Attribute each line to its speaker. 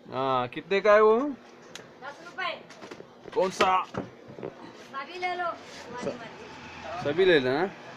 Speaker 1: हाँ, कितने का है वो?
Speaker 2: 10 रुपए।
Speaker 1: कौन सा?
Speaker 2: सभी ले लो, तुम्हारी मर्जी।
Speaker 1: सभी ले लेना।